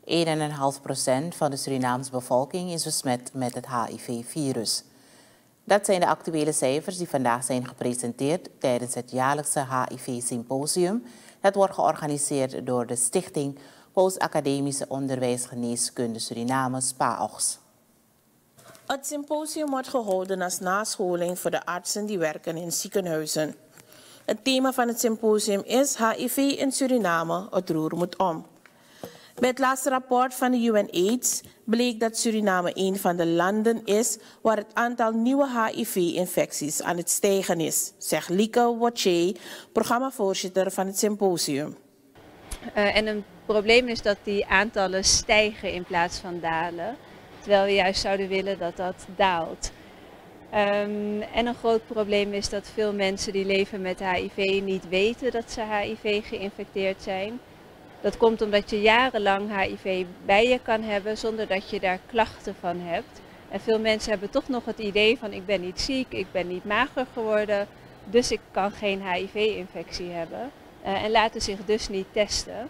1,5% van de Surinaamse bevolking is besmet met het HIV-virus. Dat zijn de actuele cijfers die vandaag zijn gepresenteerd tijdens het jaarlijkse HIV-symposium. Dat wordt georganiseerd door de Stichting Post-Academische Onderwijsgeneeskunde Suriname, SPAOGS. Het symposium wordt gehouden als nascholing voor de artsen die werken in ziekenhuizen. Het thema van het symposium is HIV in Suriname, het roer moet om. Bij het laatste rapport van de UN-AIDS bleek dat Suriname een van de landen is waar het aantal nieuwe HIV-infecties aan het stijgen is, zegt Lieke Wotje, programmavoorzitter van het symposium. En een probleem is dat die aantallen stijgen in plaats van dalen, terwijl we juist zouden willen dat dat daalt. En een groot probleem is dat veel mensen die leven met HIV niet weten dat ze HIV geïnfecteerd zijn. Dat komt omdat je jarenlang HIV bij je kan hebben zonder dat je daar klachten van hebt. En veel mensen hebben toch nog het idee van ik ben niet ziek, ik ben niet mager geworden, dus ik kan geen HIV-infectie hebben. En laten zich dus niet testen.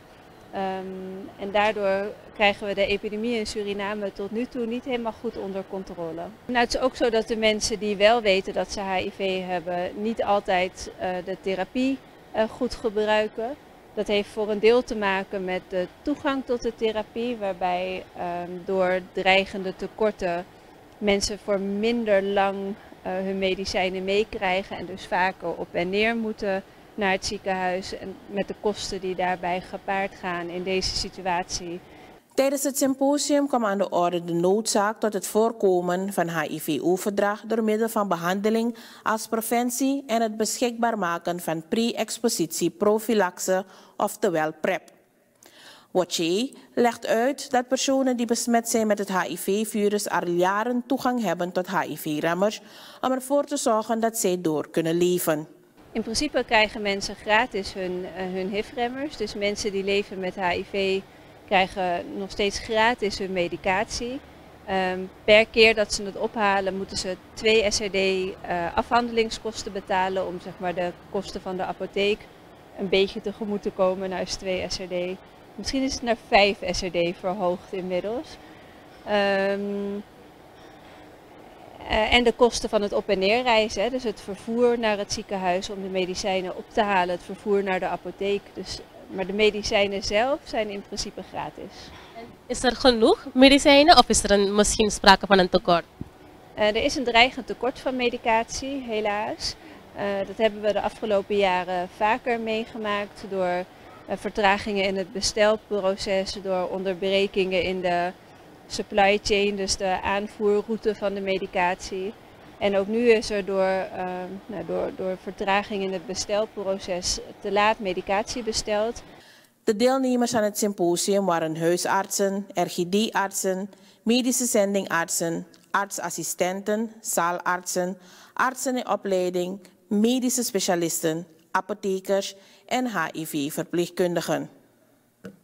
En daardoor krijgen we de epidemie in Suriname tot nu toe niet helemaal goed onder controle. Nou, het is ook zo dat de mensen die wel weten dat ze HIV hebben niet altijd de therapie goed gebruiken. Dat heeft voor een deel te maken met de toegang tot de therapie, waarbij door dreigende tekorten mensen voor minder lang hun medicijnen meekrijgen en dus vaker op en neer moeten naar het ziekenhuis en met de kosten die daarbij gepaard gaan in deze situatie. Tijdens het symposium kwam aan de orde de noodzaak tot het voorkomen van HIV-overdracht door middel van behandeling als preventie en het beschikbaar maken van pre-expositie prophylaxe, oftewel PrEP. Wotje legt uit dat personen die besmet zijn met het HIV-virus al jaren toegang hebben tot HIV-remmers om ervoor te zorgen dat zij door kunnen leven. In principe krijgen mensen gratis hun HIV-remmers, dus mensen die leven met HIV krijgen nog steeds gratis hun medicatie. Per keer dat ze het ophalen moeten ze 2 SRD afhandelingskosten betalen om zeg maar, de kosten van de apotheek een beetje tegemoet te komen. Nou is 2 SRD. Misschien is het naar 5 SRD verhoogd inmiddels. En de kosten van het op- en neerreizen, dus het vervoer naar het ziekenhuis om de medicijnen op te halen, het vervoer naar de apotheek. Maar de medicijnen zelf zijn in principe gratis. Is er genoeg medicijnen of is er misschien sprake van een tekort? Er is een dreigend tekort van medicatie, helaas. Dat hebben we de afgelopen jaren vaker meegemaakt door vertragingen in het bestelproces, door onderbrekingen in de supply chain, dus de aanvoerroute van de medicatie. En ook nu is er door vertraging in het bestelproces te laat medicatie besteld. De deelnemers aan het symposium waren huisartsen, RGD-artsen, medische zendingartsen, artsassistenten, zaalartsen, artsen in opleiding, medische specialisten, apothekers en HIV-verpleegkundigen.